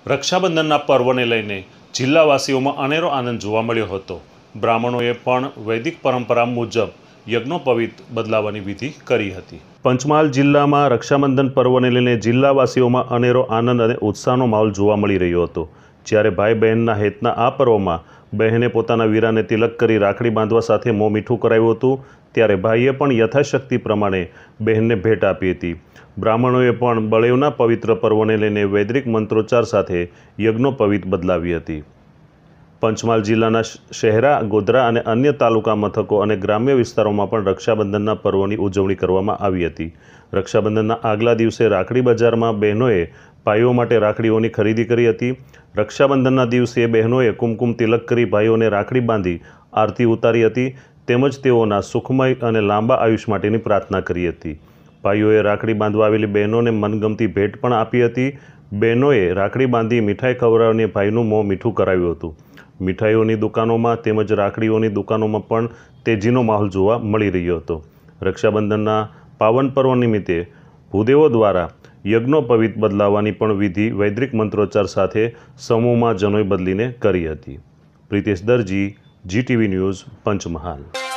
રક્ષાબંધનના પર્વને લઈને જિલ્લાવાસીઓમાં અનેરો આનંદ જોવા મળ્યો હતો। બ્રાહ્મણોએ પણ વૈદિક પરંપરા મુજબ યજ્ઞોપવિત બદલાવવાની વિધિ કરી હતી। પંચમહાલ જિલ્લામાં રક્ષાબંધન પર્વને લઈને જિલ્લાવાસીઓમાં અનેરો આનંદ અને ઉત્સાહનો માહોલ જોવા મળી રહ્યો હતો। જ્યારે ભાઈ બહેનના હેતના આ પર્વમાં બહેને પોતાના વીરાને તિલક કરી રાખડી બાંધવા સાથે મોં મીઠું કરાવ્યું હતું, ત્યારે ભાઈએ પણ યથાશક્તિ પ્રમાણે બહેનને ભેટ આપી હતી। બ્રાહ્મણોએ પણ બળેવના પવિત્ર પર્વને લઈને વૈદિક મંત્રોચ્ચાર સાથે યજ્ઞોપવિત બદલાવી હતી। પંચમહાલ જિલ્લાના શહેરા, ગોધરા અને અન્ય તાલુકા મથકો અને ગ્રામ્ય વિસ્તારોમાં પણ રક્ષાબંધનના પર્વની ઉજવણી કરવામાં આવી હતી। રક્ષાબંધનના આગલા દિવસે રાખડી બજારમાં બહેનોએ ભાઈઓ માટે રાખડીઓની ખરીદી કરી હતી। રક્ષાબંધનના દિવસે બહેનોએ કુમકુમ તિલક કરી ભાઈઓને રાખડી બાંધી આરતી ઉતારી હતી, તેમજ તેઓના સુખમય અને લાંબા આયુષ્ય માટેની પ્રાર્થના કરી હતી। ભાઈઓએ રાખડી બાંધવા આવેલી બહેનોને મનગમતી ભેટ પણ આપી હતી। બહેનોએ રાખડી બાંધી મીઠાઈ ખવડાવીને ભાઈનું મોં મીઠું કરાવ્યું હતું। મીઠાઈઓની દુકાનોમાં તેમજ રાખડીઓની દુકાનોમાં પણ તેજીનો માહોલ જોવા મળી રહ્યો હતો। રક્ષાબંધનના પાવન પર્વ નિમિત્તે ભૂદેવો દ્વારા યજ્ઞોપવિત બદલાવવાની પણ વિધિ વૈદિક મંત્રોચ્ચાર સાથે સમૂહમાં જનોઈ બદલીને કરી હતી। Pritesh Darji, GTV news, Panchmahal.